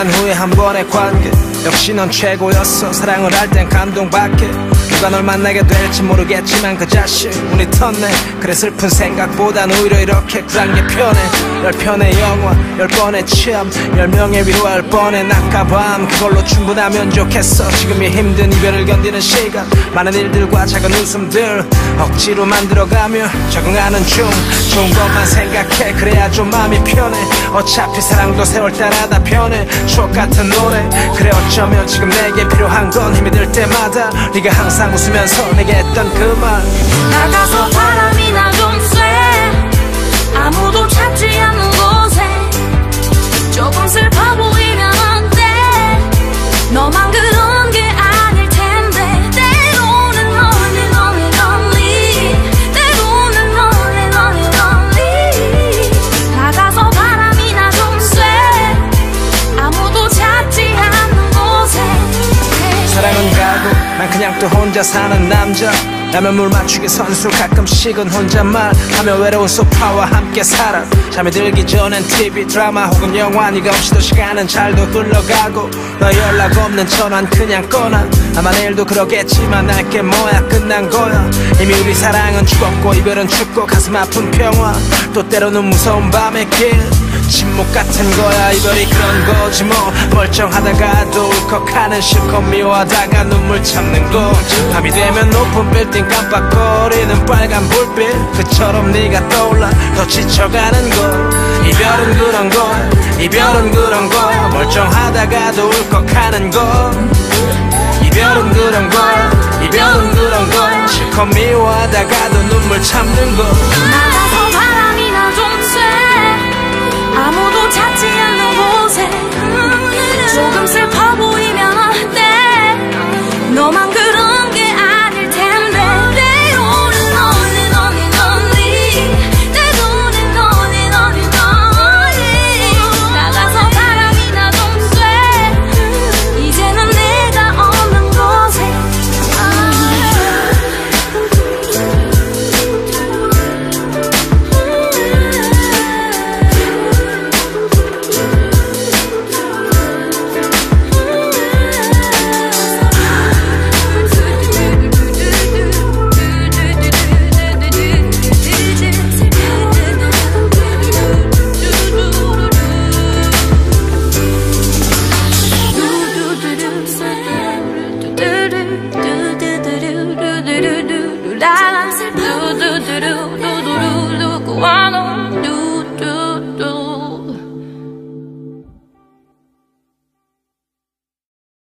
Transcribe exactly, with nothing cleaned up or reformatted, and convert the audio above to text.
떠난 후에 한 번의 관계. 역시 넌 최고였어. 사랑을 할 땐 감동받게. 누가 널 만나게 될지 모르겠지만 그 자식 운이 텄네. 그래 슬픈 생각보단 오히려 이렇게 쿨한 게 편해. 열 편의 영화, 열 번의 취업, 열 명의 위로할 뻔해. 낮과 밤 그걸로 충분하면 좋겠어. 지금이 힘든 이별을 견디는 시간, 많은 일들과 작은 웃음들 억지로 만들어가며 적응하는 중. 좋은 것만 생각해. 그래야 좀 마음이 편해. 어차피 사랑도 세월 따라 다 변해. 추억 같은 노래. 그래 어쩌면 지금 내게 필요한 건 힘이 들 때마다 네가 항상 웃으면서 내게 했던 그 말. 나가서 바람이나 좀 쐬. 아무도 찾지 않는 곳에. 조금 슬퍼 보이면 어때. 너만 그런 게 아닐 텐데. 때로는 lonely lonely lonely. 때로는 lonely lonely lonely. 나가서 바람이나 좀 쐬. 아무도 찾지 않는 곳에. 사랑은 가고 난 그냥 또 혼자 사는 남자. 라면 물 맞추기 선수, 가끔씩은 혼잣말 하며 외로운 소파와 함께 살아. 잠이 들기 전엔 티비 드라마 혹은 영화. 네가 없이도 시간은 잘도 흘러가고 너 연락 없는 전화는 그냥 꺼놔. 아마 내일도 그러겠지만 알게 뭐야 끝난 거야. 이미 우리 사랑은 죽었고 이별은 춥고 가슴 아픈 평화. 또 때로는 무서운 밤의 길 침묵 같은 거야. 이별이 그런 거지 뭐. 멀쩡하다가도 울컥하는 실컷 미워하다가 눈물 참는 거. 밤이 되면 높은 빌딩 깜빡거리는 빨간 불빛 그처럼 네가 떠올라 더 지쳐가는 거. 이별은 그런 거야. 이별은 그런 거야. 멀쩡하다가도 울컥하는 거. 이별은 그런 거야. 이별은 그런 거야. 실컷 미워하다가도 눈물 참는 거. 나가서 바람이나 좀 쐬. 아무도 찾지 않는 곳에. 조금 슬퍼 보이면 어때. 너만 그런 게 아닐 텐데. 때로는 lonely lonely lonely. 때로는 lonely lonely lonely. 나가서 바람이나 좀 쐬. 이제는 내가 없는 곳에. 나 슬퍼.